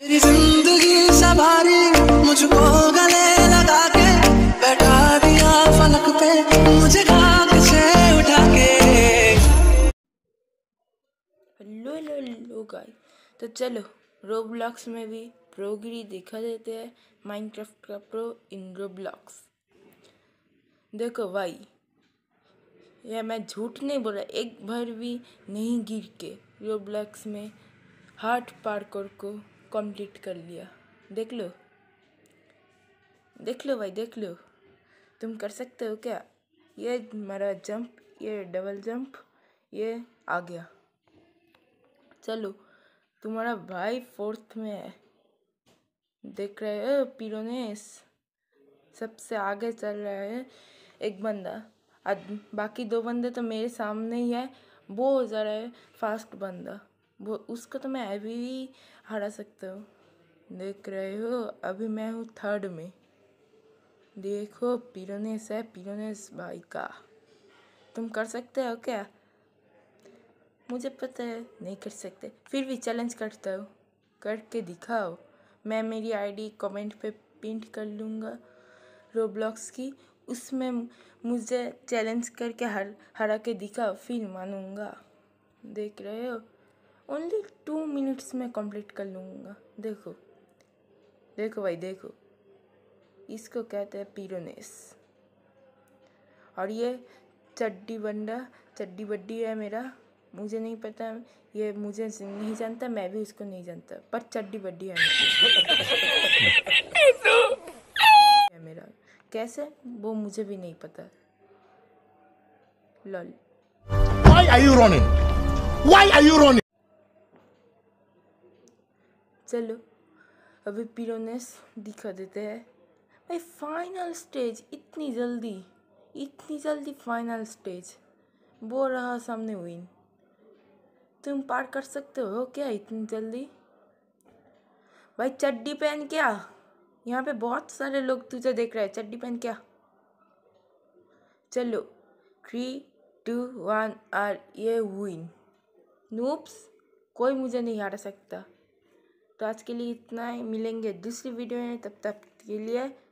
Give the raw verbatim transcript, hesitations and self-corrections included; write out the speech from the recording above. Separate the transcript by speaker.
Speaker 1: मेरी जिंदगी सवारी मुझको गले लगा के बैठा दिया फलक पे मुझे खाक से उठा के।
Speaker 2: हेलो हेलो हेलो गाइस, तो चलो रोब्लॉक्स में भी प्रोगिरी दिखा देते हैं। माइनक्राफ्ट का प्रो इन रोब्लॉक्स। देखो भाई, ये मैं झूठ नहीं बोल रहा, एक बार भी नहीं गिर के रोब्लॉक्स में हार्ट पार्कोर को कंप्लीट कर लिया। देख लो देख लो भाई, देख लो, तुम कर सकते हो क्या? ये मेरा जंप, ये डबल जंप, ये आ गया। चलो, तुम्हारा भाई फोर्थ में है, देख रहे हो? पिरोनेस सबसे आगे चल रहा है एक बंदा, आज बाकी दो बंदे तो मेरे सामने ही है। वो ज़रा है फास्ट बंदा, वो उसको तो मैं अभी भी हरा सकता हूँ। देख रहे हो, अभी मैं हूँ थर्ड में। देखो, पिरोनेस है, पिरोनेस भाई का। तुम कर सकते हो क्या? मुझे पता है नहीं कर सकते, फिर भी चैलेंज करता हूँ, करके दिखाओ। मैं मेरी आईडी कमेंट पे पिन कर लूँगा रोब्लॉक्स की, उसमें मुझे चैलेंज करके हर हरा के दिखाओ, फिर मानूँगा। देख रहे हो, ओनली टू मिनट्स में कंप्लीट कर लूँगा। देखो देखो भाई, देखो, इसको कहते हैं पिरोनेस। और ये चड्डी बंडा, चड्डी बड्डी है मेरा, मुझे नहीं पता, ये मुझे नहीं जानता, मैं भी उसको नहीं जानता, पर चड्डी बड्डी है मेरा। कैसे वो मुझे भी नहीं पता। Lol.
Speaker 3: Why are you running? Why are you running?
Speaker 2: चलो, अभी पिरोनेस दिखा देते हैं भाई। फाइनल स्टेज, इतनी जल्दी, इतनी जल्दी फाइनल स्टेज। वो रहा सामने विन। तुम पार कर सकते हो क्या इतनी जल्दी? भाई चड्डी पहन क्या, यहाँ पे बहुत सारे लोग तुझे देख रहे हैं, चड्डी पहन क्या। चलो, थ्री टू वन और ये विन। नूप्स, कोई मुझे नहीं हरा सकता। तो आज के लिए इतना ही, मिलेंगे दूसरी वीडियो में, तब तक के लिए